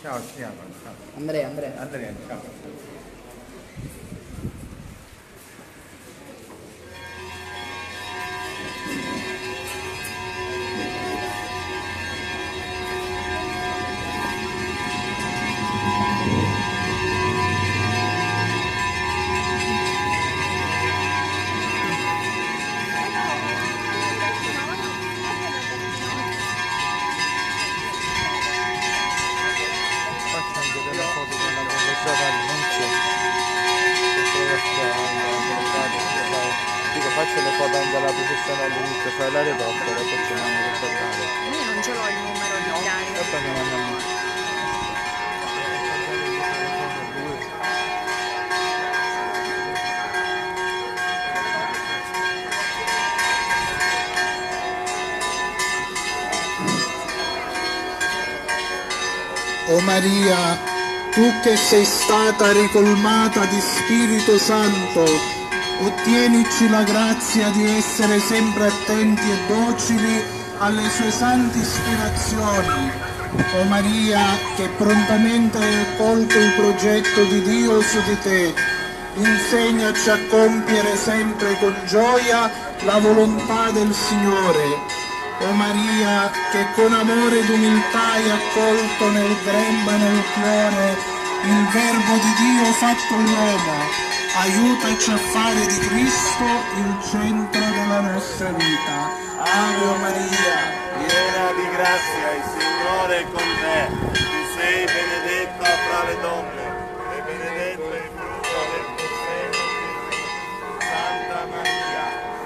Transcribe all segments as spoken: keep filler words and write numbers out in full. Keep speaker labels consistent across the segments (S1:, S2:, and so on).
S1: Ciao, si chiama? Ciao.
S2: Andrea, Andrea.
S1: Andrea, ciao.
S3: Faccio le foto anche alla processione all'inizio, fai l'aeroporto e poi ci andiamo a ricordare.
S4: Io non ce l'ho il numero di carica.
S3: E poi andiamo a
S5: O Maria, tu che sei stata ricolmata di Spirito Santo, ottienici la grazia di essere sempre attenti e docili alle sue sante ispirazioni. O Maria, che prontamente hai accolto il progetto di Dio su di te, insegnaci a compiere sempre con gioia la volontà del Signore. O Maria, che con amore ed umiltà hai accolto nel grembo e nel cuore il Verbo di Dio fatto uomo, aiutaci a fare di Cristo il centro della nostra vita. Ave Maria,
S6: piena di grazia, il Signore è con te. Tu sei benedetta fra le donne e benedetto il frutto del tuo seno, Gesù. Santa Maria,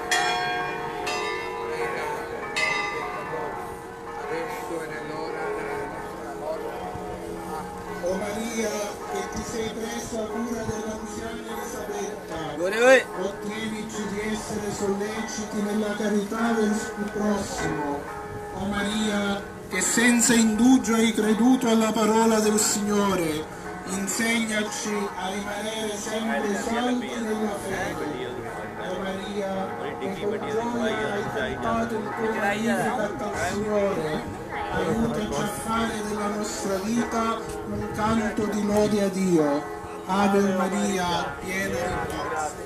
S5: adesso e nell'ora della nostra morte. O Maria, che ti sei presa cura dell'anziana Elisabetta, ottienici di essere solleciti nella carità verso il prossimo. O Maria, che senza indugio hai creduto alla parola del Signore, insegnaci a rimanere sempre saldi nella fede. O Maria, che con gioia hai cantato il tuo Magnificat al Signore, aiutaci a fare della nostra vita un canto di lode a Dio. Ave Maria, piena di grazia.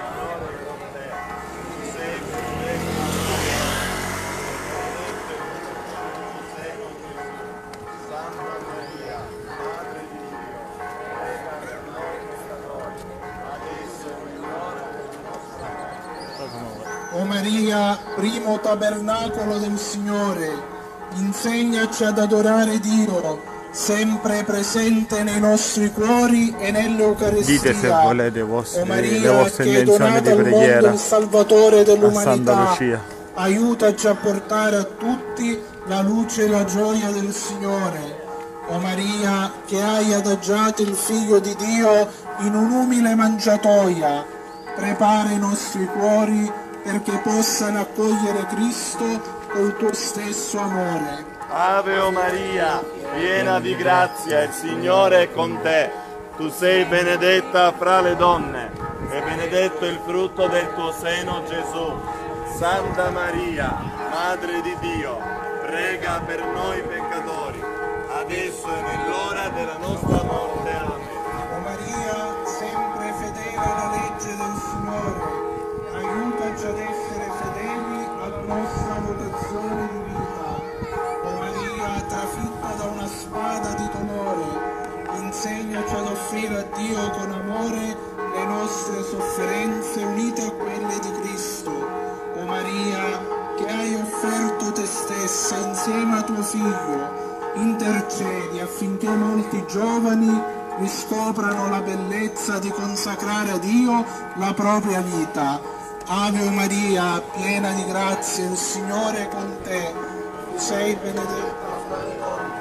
S5: O Maria, primo tabernacolo del Signore, insegnaci ad adorare Dio, sempre presente nei nostri cuori e nell'Eucaristia.
S3: Dite se volete vostri,
S5: o Maria,
S3: le vostre
S5: che è
S3: intenzioni
S5: donata
S3: di
S5: al mondo
S3: preghiera
S5: il Salvatore
S3: a Santa
S5: dell'umanità,
S3: Lucia.
S5: aiutaci a portare a tutti la luce e la gioia del Signore. O Maria, che hai adagiato il Figlio di Dio in un'umile mangiatoia, prepara i nostri cuori perché possano accogliere Cristo col tuo stesso amore.
S6: Ave o Maria, piena di grazia, il Signore è con te. Tu sei benedetta fra le donne e benedetto il frutto del tuo seno, Gesù. Santa Maria, Madre di Dio, prega per noi peccatori, adesso e nell'ora della nostra morte. Amen.
S5: O Maria, sempre fedele alla legge del Signore, aiutaci ad essere fedeli alla nostra votazione di vita. O Maria, trafitta da una spada di dolore, insegnaci ad offrire a Dio con amore le nostre sofferenze unite a quelle di Cristo. O Maria, che hai offerto te stessa insieme a tuo Figlio, intercedi affinché molti giovani riscoprano la bellezza di consacrare a Dio la propria vita. Ave Maria, piena di grazia, il Signore è con te. Tu sei benedetta fra le donne.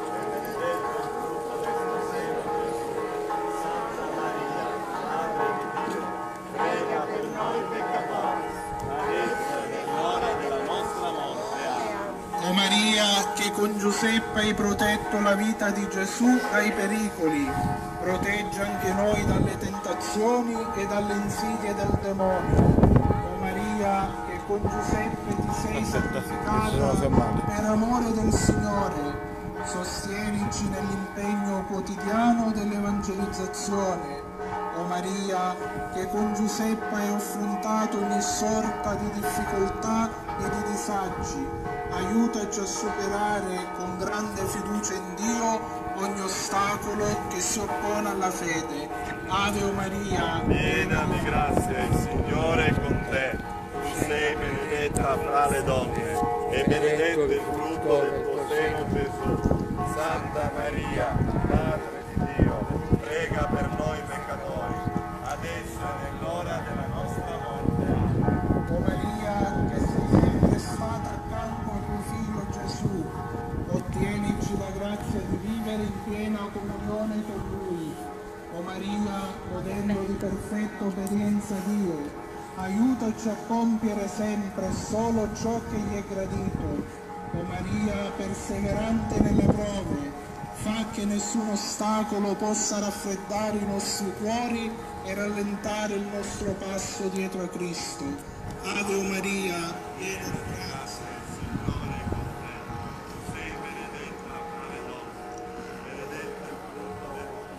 S6: Prega per noi peccatori, adesso e nell'ora della nostra morte. Amen.
S5: O Maria, che con Giuseppe hai protetto la vita di Gesù dai pericoli, protegge anche noi dalle tentazioni e dalle insidie del demonio. O Maria, che con Giuseppe ti sei sacrificata per amore del Signore, sostienici nell'impegno quotidiano dell'evangelizzazione. O Maria, che con Giuseppe hai affrontato ogni sorta di difficoltà e di disagi, aiutaci a superare con grande fiducia in Dio ogni ostacolo che si oppone alla fede. Ave o Maria,
S6: piena di grazia, il Signore è con te. Tu sei benedetta fra le donne e benedetto il frutto del tuo seno, Gesù. Santa Maria, Madre di Dio, prega per noi peccatori, adesso e nell'ora della nostra morte.
S5: o Maria, che sei sempre stata accanto a tuo Figlio Gesù, ottienici la grazia di vivere in piena comunione con Lui. O Maria, modello di perfetta obbedienza a Dio, aiutaci a compiere sempre solo ciò che gli è gradito. O Maria, perseverante nelle prove, fa che nessun ostacolo possa raffreddare i nostri cuori e rallentare il nostro passo dietro a Cristo. Ave o Maria, piena di grazia,
S6: il Signore è con te. Tu sei benedetta fra le donne, benedetto il frutto del tuo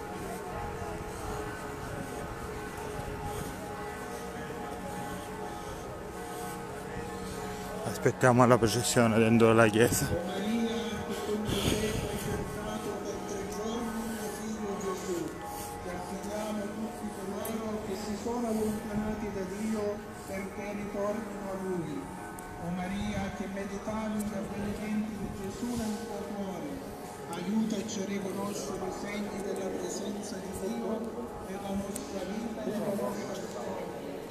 S3: Aspettiamo la processione dentro la chiesa.
S5: O Maria, che con Giuseppe hai cercato per tre giorni tuo Figlio Gesù, ti affidiamo tutti coloro che si sono allontanati da Dio perché ritornino a Lui. O Maria, che meditavi gli avvenimenti di Gesù nel tuo cuore, aiutaci a riconoscere i segni della presenza di Dio nella nostra vita e nella nostra storia.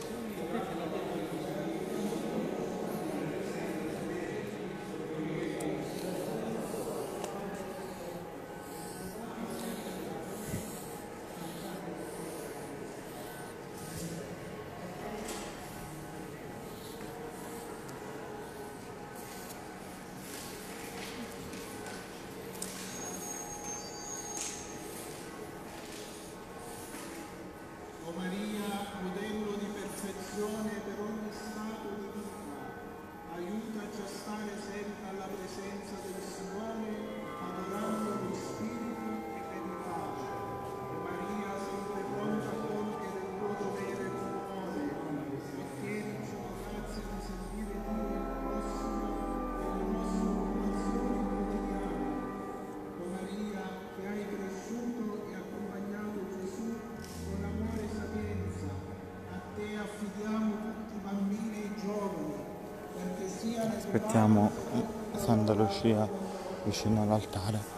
S5: O Maria, modello di perfezione per ogni stato di vita, aiutaci a stare sempre alla presenza del Signore, adorando lo Spirito e meditando. O Maria, sempre pronta a compiere il tuo dovere con cuore, ottienici la grazia di servire Dio e il prossimo nelle nostre occupazioni quotidiane. O Maria, che hai cresciuto e accompagnato Gesù con amore e sapienza, a te affidiamo tutti i bambini e i giovani, perché siano
S3: Aspettiamo Santa Lucia vicino all'altare.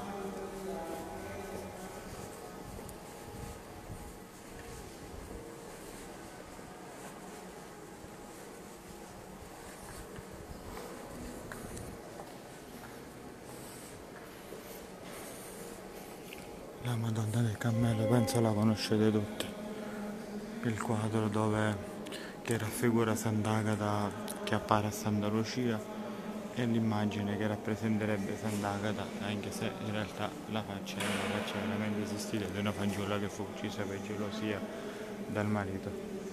S3: La Madonna del Cammello, penso la conoscete tutti. Il quadro dove che raffigura Sant'Agata che appare a Santa Lucia e l'immagine che rappresenterebbe Sant'Agata, anche se in realtà la faccia è una faccia veramente esistita di una fanciulla che fu uccisa per gelosia dal marito.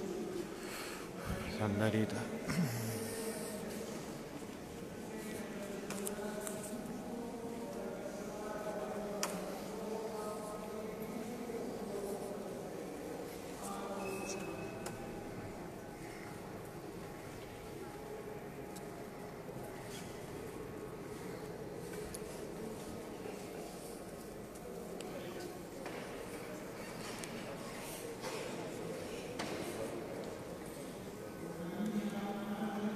S3: Santa Rita.
S5: Maria,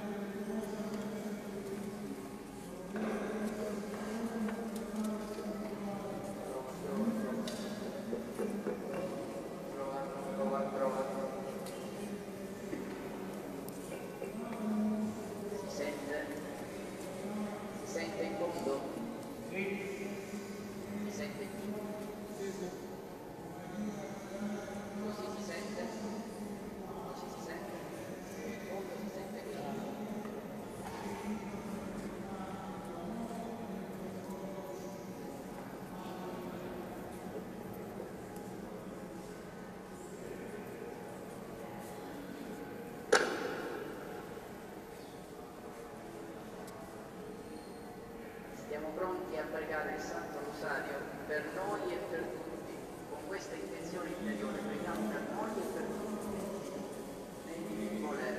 S1: Siamo pronti a pregare il Santo Rosario per noi e per tutti. Con questa intenzione interiore preghiamo per noi e per tutti. Negli di volere.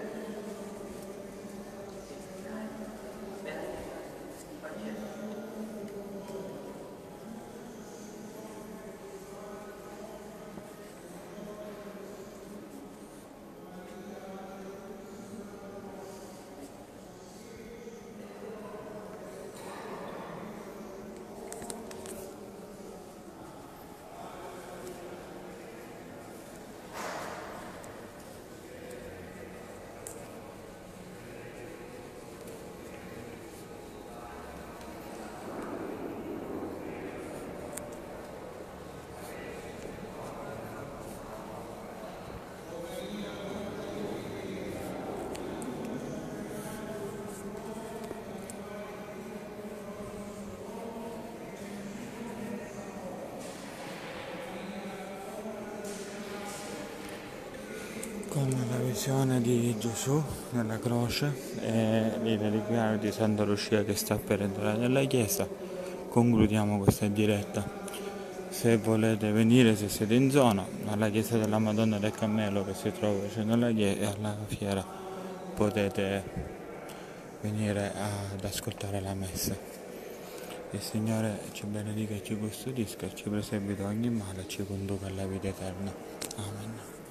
S1: Sì, dai. Benedetta, ti facendo.
S3: Con la visione di Gesù nella croce e il reliquiario di Santa Lucia che sta per entrare nella chiesa, concludiamo questa diretta. Se volete venire, se siete in zona, alla chiesa della Madonna del Carmelo che si trova vicino alla chiesa, alla fiera, potete venire ad ascoltare la messa. Il Signore ci benedica e ci custodisca, ci preservi da ogni male e ci conduca alla vita eterna. Amen.